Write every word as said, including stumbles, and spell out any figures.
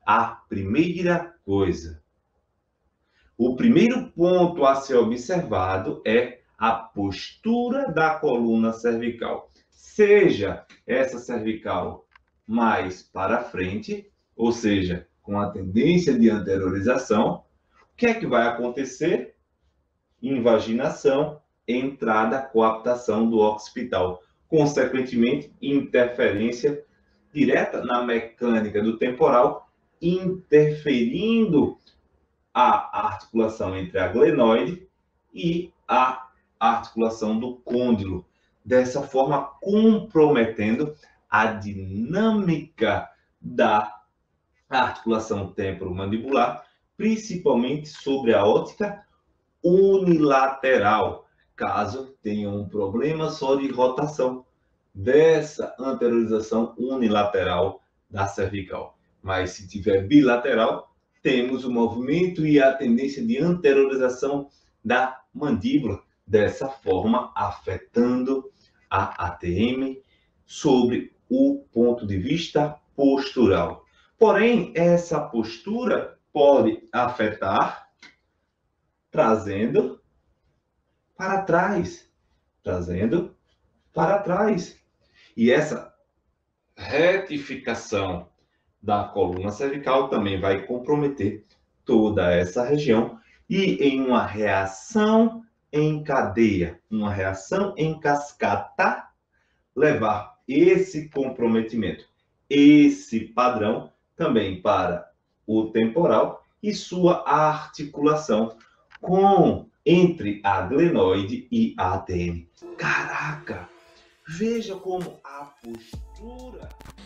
a primeira coisa. O primeiro ponto a ser observado é a postura da coluna cervical. Seja essa cervical mais para frente, ou seja, com a tendência de anteriorização, o que é que vai acontecer? Invaginação, entrada, coaptação do occipital. Consequentemente, interferência direta na mecânica do temporal, interferindo a articulação entre a glenoide e a articulação do côndilo, dessa forma comprometendo a dinâmica da articulação temporomandibular, principalmente sobre a óptica unilateral, caso tenha um problema só de rotação dessa anteriorização unilateral da cervical. Mas se tiver bilateral, temos o movimento e a tendência de anteriorização da mandíbula, dessa forma afetando a A T M sobre o ponto de vista postural. Porém, essa postura pode afetar trazendo para trás, trazendo para trás. E essa retificação da coluna cervical também vai comprometer toda essa região e em uma reação em cadeia, uma reação em cascata, levar esse comprometimento, esse padrão também para o temporal e sua articulação com entre a glenoide e a A T M. Caraca! Veja como a postura